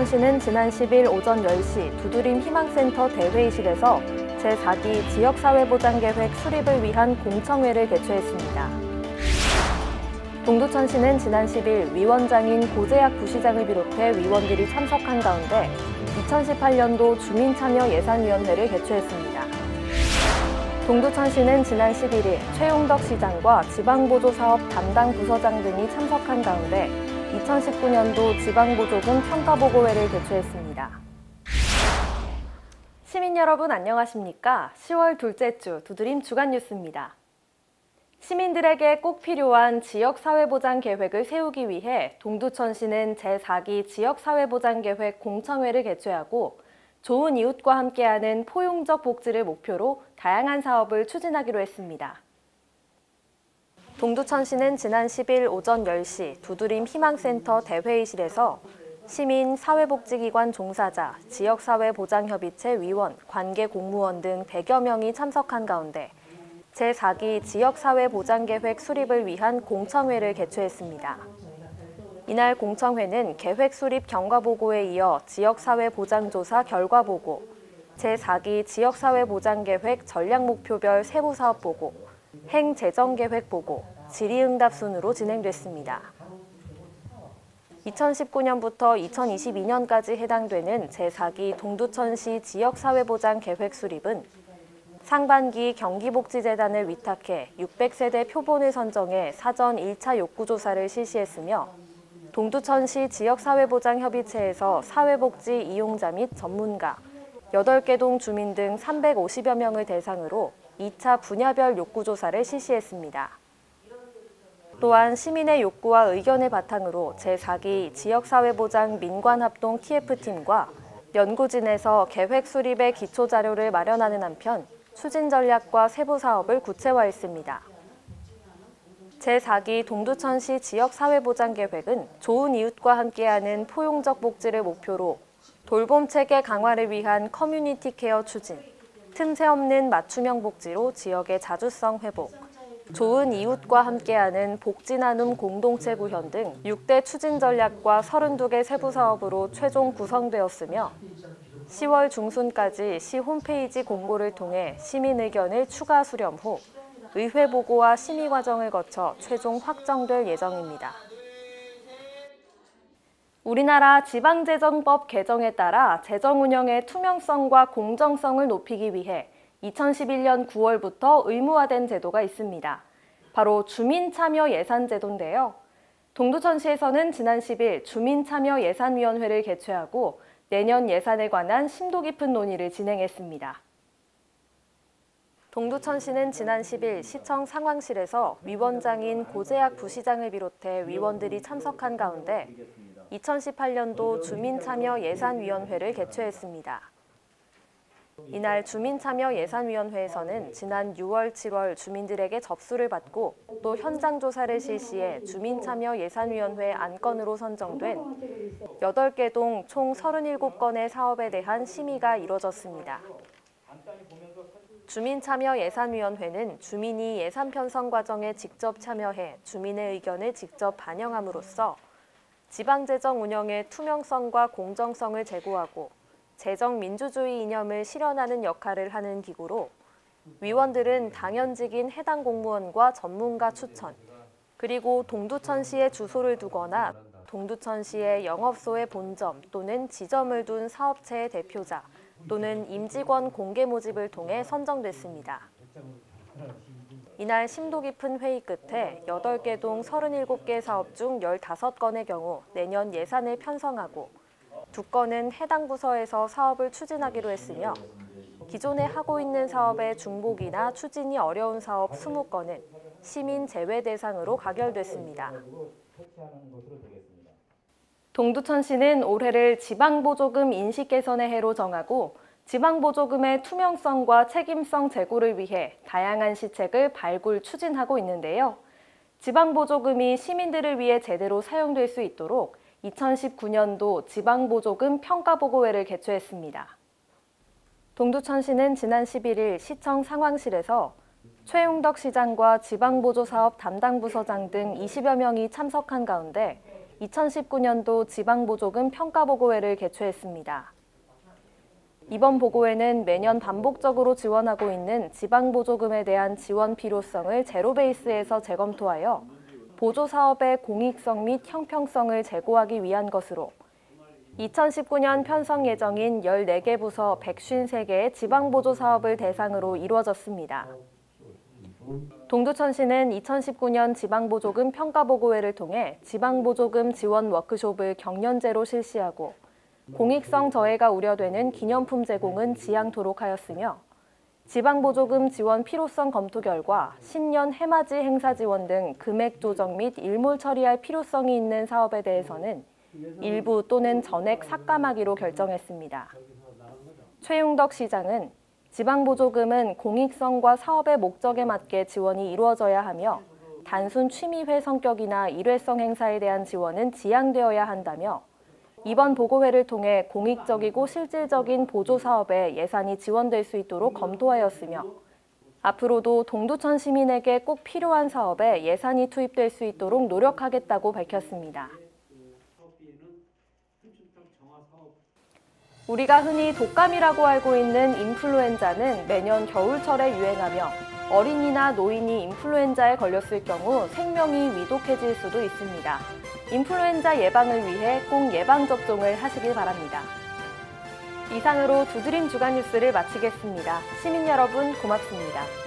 동두천시는 지난 10일 오전 10시 두드림 희망센터 대회의실에서 제4기 지역사회보장계획 수립을 위한 공청회를 개최했습니다. 동두천시는 지난 10일 위원장인 고재학 부시장을 비롯해 위원들이 참석한 가운데 2018년도 주민참여예산위원회를 개최했습니다. 동두천시는 지난 11일 최용덕 시장과 지방보조사업 담당 부서장 등이 참석한 가운데 2019년도 지방보조금 평가보고회를 개최했습니다. 시민 여러분 안녕하십니까? 10월 둘째 주 두드림 주간뉴스입니다. 시민들에게 꼭 필요한 지역사회보장계획을 세우기 위해 동두천시는 제4기 지역사회보장계획 공청회를 개최하고 좋은 이웃과 함께하는 포용적 복지를 목표로 다양한 사업을 추진하기로 했습니다. 동두천시는 지난 10일 오전 10시 두드림 희망센터 대회의실에서 시민, 사회복지기관 종사자, 지역사회보장협의체 위원, 관계공무원 등 100여 명이 참석한 가운데 제4기 지역사회보장계획 수립을 위한 공청회를 개최했습니다. 이날 공청회는 계획 수립 경과보고에 이어 지역사회보장조사 결과보고, 제4기 지역사회보장계획 전략목표별 세부사업보고, 행재정계획보고, 질의응답 순으로 진행됐습니다. 2019년부터 2022년까지 해당되는 제4기 동두천시 지역사회보장계획 수립은 상반기 경기복지재단을 위탁해 600세대 표본을 선정해 사전 1차 욕구조사를 실시했으며 동두천시 지역사회보장협의체에서 사회복지 이용자 및 전문가, 8개 동 주민 등 350여 명을 대상으로 2차 분야별 욕구조사를 실시했습니다. 또한 시민의 욕구와 의견을 바탕으로 제4기 지역사회보장 민관합동 TF팀과 연구진에서 계획 수립의 기초자료를 마련하는 한편 추진 전략과 세부 사업을 구체화했습니다. 제4기 동두천시 지역사회보장계획은 좋은 이웃과 함께하는 포용적 복지를 목표로 돌봄체계 강화를 위한 커뮤니티 케어 추진, 틈새 없는 맞춤형 복지로 지역의 자주성 회복, 좋은 이웃과 함께하는 복지 나눔 공동체 구현 등 6대 추진 전략과 32개 세부 사업으로 최종 구성되었으며 10월 중순까지 시 홈페이지 공고를 통해 시민 의견을 추가 수렴 후 의회 보고와 심의 과정을 거쳐 최종 확정될 예정입니다. 우리나라 지방재정법 개정에 따라 재정 운영의 투명성과 공정성을 높이기 위해 2011년 9월부터 의무화된 제도가 있습니다. 바로 주민참여예산제도인데요. 동두천시에서는 지난 10일 주민참여예산위원회를 개최하고 내년 예산에 관한 심도 깊은 논의를 진행했습니다. 동두천시는 지난 10일 시청 상황실에서 위원장인 고재학 부시장을 비롯해 위원들이 참석한 가운데 2018년도 주민참여예산위원회를 개최했습니다. 이날 주민참여예산위원회에서는 지난 6월, 7월 주민들에게 접수를 받고 또 현장 조사를 실시해 주민참여예산위원회 안건으로 선정된 8개 동 총 37건의 사업에 대한 심의가 이뤄졌습니다. 주민참여예산위원회는 주민이 예산 편성 과정에 직접 참여해 주민의 의견을 직접 반영함으로써 지방재정 운영의 투명성과 공정성을 제고하고 재정 민주주의 이념을 실현하는 역할을 하는 기구로 위원들은 당연직인 해당 공무원과 전문가 추천, 그리고 동두천시에 주소를 두거나 동두천시의 영업소의 본점 또는 지점을 둔 사업체의 대표자 또는 임직원 공개 모집을 통해 선정됐습니다. 이날 심도 깊은 회의 끝에 8개 동 37개 사업 중 15건의 경우 내년 예산을 편성하고 2건은 해당 부서에서 사업을 추진하기로 했으며 기존에 하고 있는 사업의 중복이나 추진이 어려운 사업 20건은 시민 제외 대상으로 가결됐습니다. 동두천시는 올해를 지방보조금 인식 개선의 해로 정하고 지방보조금의 투명성과 책임성 제고를 위해 다양한 시책을 발굴 추진하고 있는데요. 지방보조금이 시민들을 위해 제대로 사용될 수 있도록 2019년도 지방보조금 평가보고회를 개최했습니다. 동두천시는 지난 11일 시청 상황실에서 최용덕 시장과 지방보조사업 담당 부서장 등 20여 명이 참석한 가운데 2019년도 지방보조금 평가보고회를 개최했습니다. 이번 보고회는 매년 반복적으로 지원하고 있는 지방보조금에 대한 지원 필요성을 제로 베이스에서 재검토하여 보조사업의 공익성 및 형평성을 제고하기 위한 것으로 2019년 편성 예정인 14개 부서 153개의 지방보조 사업을 대상으로 이루어졌습니다. 동두천시는 2019년 지방보조금 평가보고회를 통해 지방보조금 지원 워크숍을 경년제로 실시하고 공익성 저해가 우려되는 기념품 제공은 지양토록 하였으며 지방보조금 지원 필요성 검토 결과 신년 해맞이 행사 지원 등 금액 조정 및 일몰 처리할 필요성이 있는 사업에 대해서는 일부 또는 전액 삭감하기로 결정했습니다. 최용덕 시장은 지방보조금은 공익성과 사업의 목적에 맞게 지원이 이루어져야 하며 단순 취미회 성격이나 일회성 행사에 대한 지원은 지양되어야 한다며 이번 보고회를 통해 공익적이고 실질적인 보조 사업에 예산이 지원될 수 있도록 검토하였으며 앞으로도 동두천 시민에게 꼭 필요한 사업에 예산이 투입될 수 있도록 노력하겠다고 밝혔습니다. 우리가 흔히 독감이라고 알고 있는 인플루엔자는 매년 겨울철에 유행하며 어린이나 노인이 인플루엔자에 걸렸을 경우 생명이 위독해질 수도 있습니다. 인플루엔자 예방을 위해 꼭 예방접종을 하시길 바랍니다. 이상으로 두드림 주간 뉴스를 마치겠습니다. 시민 여러분 고맙습니다.